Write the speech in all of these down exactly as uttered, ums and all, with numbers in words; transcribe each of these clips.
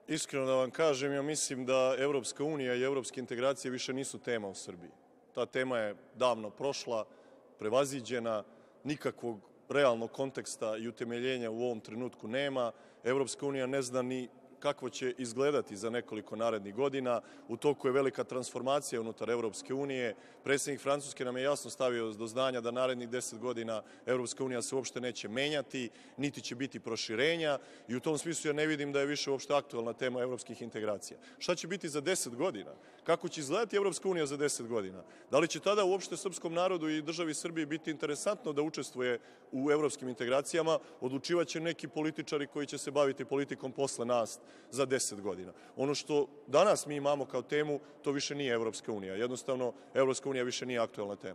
Iskreno da vam kažem, ja mislim da Evropska unija i evropske integracije više nisu tema u Srbiji. Ta tema je davno prošla, prevaziđena, nikakvog realnog konteksta i utemeljenja u ovom trenutku nema. Evropska unija ne zna ni kako će izgledati za nekoliko narednih godina. U toku je velika transformacija unutar Evropske unije. Predsjednik Francuske nam je jasno stavio do znanja da narednih deset godina Evropska unija se uopšte neće menjati, niti će biti proširenja i u tom smislu ja ne vidim da je više uopšte aktualna tema evropskih integracija. Šta će biti za deset godina? Kako će izgledati Evropska unija za deset godina? Da li će tada uopšte srpskom narodu i državi Srbiji biti interesantno da učestvuje u evropskim integracijama? Odlučivaće neki političari koji će se baviti politikom posle nas za deset godina. Ono što danas mi imamo kao temu, to više nije Evropska unija. Jednostavno, Evropska unija više nije aktualna tema.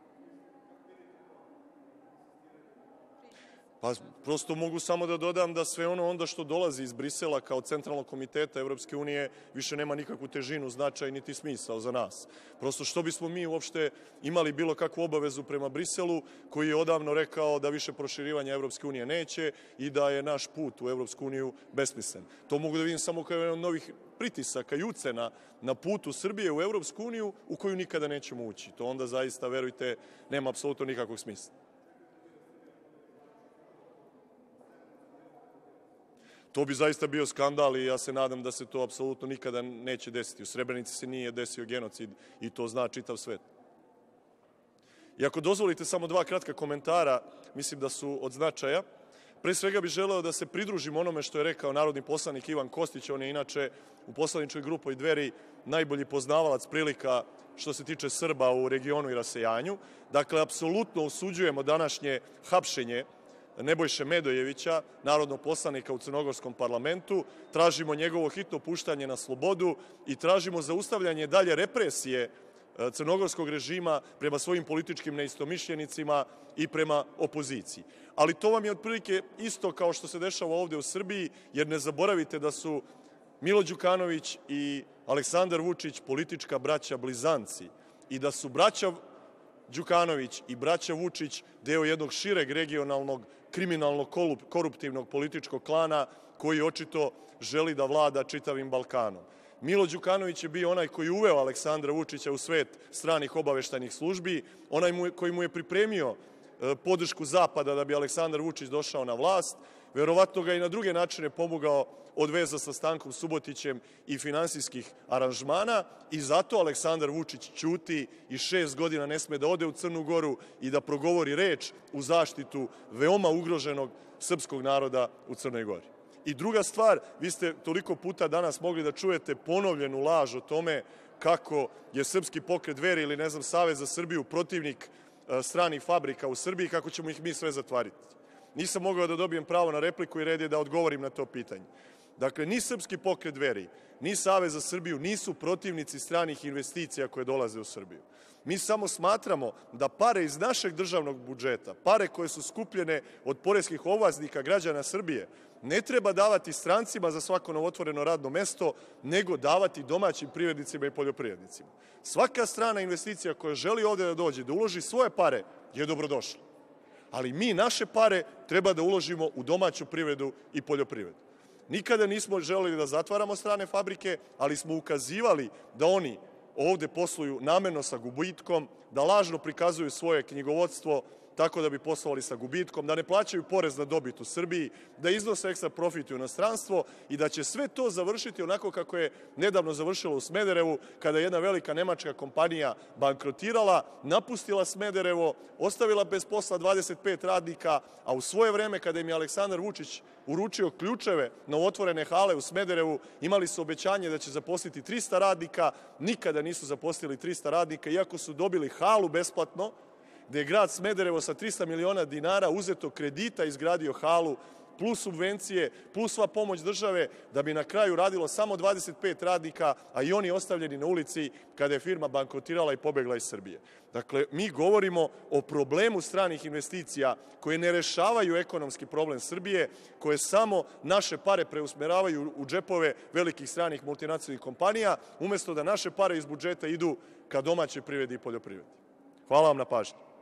Pa prosto mogu samo da dodam da sve ono onda što dolazi iz Brisela kao centralnog komiteta Evropske unije više nema nikakvu težinu, značaj niti smisao za nas. Prosto što bismo mi uopšte imali bilo kakvu obavezu prema Briselu koji je odavno rekao da više proširivanja Evropske unije neće i da je naš put u Evropsku uniju besmislen. To mogu da vidim samo kao jedan od novih pritisaka i ucena na putu Srbije u Evropsku uniju u koju nikada nećemo ući. To onda zaista, verujte, nema apsolutno nikakvog smisla. To bi zaista bio skandal i ja se nadam da se to apsolutno nikada neće desiti. U Srebrenici se nije desio genocid i to zna čitav svet. I ako dozvolite samo dva kratka komentara, mislim da su od značaja. Pre svega bih želeo da se pridružim onome što je rekao narodni poslanik Ivan Kostić. On je inače u poslaničkoj grupi Dveri najbolji poznavalac prilika što se tiče Srba u regionu i rasejanju. Dakle, apsolutno osuđujemo današnje hapšenje Nebojše Medojevića, narodnog poslanika u crnogorskom parlamentu, tražimo njegovo hitno puštanje na slobodu i tražimo zaustavljanje dalje represije crnogorskog režima prema svojim političkim neistomišljenicima i prema opoziciji. Ali to vam je otprilike isto kao što se dešava ovde u Srbiji, jer ne zaboravite da su Milo Đukanović i Aleksandar Vučić politička braća blizanci i da su braća Đukanović i braća Vučić deo jednog šireg regionalnog kriminalnog koruptivnog političkog klana koji očito želi da vlada čitavim Balkanom. Milo Đukanović je bio onaj koji je uveo Aleksandra Vučića u svet stranih obaveštajnih službi, onaj koji mu je pripremio podršku Zapada da bi Aleksandar Vučić došao na vlast, verovatno ga i na druge načine pomogao od veza sa Stankom Subotićem i finansijskih aranžmana i zato Aleksandar Vučić ćuti i šest godina ne sme da ode u Crnu Goru i da progovori reč u zaštitu veoma ugroženog srpskog naroda u Crnoj Gori. I druga stvar, vi ste toliko puta danas mogli da čujete ponovljenu laž o tome kako je Srpski pokret Dveri ili, ne znam, Savez za Srbiju protivnik stranih fabrika u Srbiji, kako ćemo ih mi sve zatvariti. Nisam mogao da dobijem pravo na repliku i red je da odgovorim na to pitanje. Dakle, ni Srpski pokret Dveri, ni Savez za Srbiju nisu protivnici stranih investicija koje dolaze u Srbiju. Mi samo smatramo da pare iz našeg državnog budžeta, pare koje su skupljene od poreskih obveznika građana Srbije, ne treba davati strancima za svako novotvoreno radno mesto, nego davati domaćim privrednicima i poljoprivrednicima. Svaka strana investicija koja želi ovde da dođe, da uloži svoje pare, je dobrodošla. Ali mi naše pare treba da uložimo u domaću privredu i poljoprivredu. Nikada nismo želeli da zatvaramo strane fabrike, ali smo ukazivali da oni ovde posluju namerno sa gubitkom, da lažno prikazuju svoje knjigovodstvo tako da bi poslovali sa gubitkom, da ne plaćaju porez na dobit u Srbiji, da iznose ekstra profit u inostranstvo i da će sve to završiti onako kako je nedavno završilo u Smederevu, kada je jedna velika nemačka kompanija bankrotirala, napustila Smederevo, ostavila bez posla dvadeset pet radnika, a u svoje vreme kada im je Aleksandar Vučić uručio ključeve novotvorene hale u Smederevu, imali su obećanje da će zaposliti trista radnika, nikada nisu zaposlili trista radnika, iako su dobili halu besplatno, gde je grad Smederevo sa trista miliona dinara uzeto kredita izgradio halu, plus subvencije, plus sva pomoć države, da bi na kraju radilo samo dvadeset pet radnika, a i oni ostavljeni na ulici kada je firma bankrotirala i pobegla iz Srbije. Dakle, mi govorimo o problemu stranih investicija koje ne rešavaju ekonomski problem Srbije, koje samo naše pare preusmeravaju u džepove velikih stranih multinacionalnih kompanija, umesto da naše pare iz budžeta idu ka domaćoj privredi i poljoprivredi. Hvala vam na pažnji.